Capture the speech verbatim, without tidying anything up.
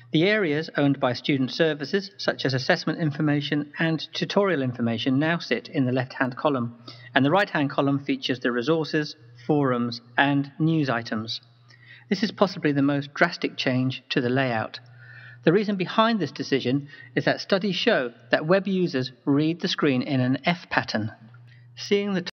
The areas owned by student services, such as assessment information and tutorial information, now sit in the left-hand column, and the right-hand column features the resources, forums, and news items. This is possibly the most drastic change to the layout. The reason behind this decision is that studies show that web users read the screen in an F pattern. Seeing the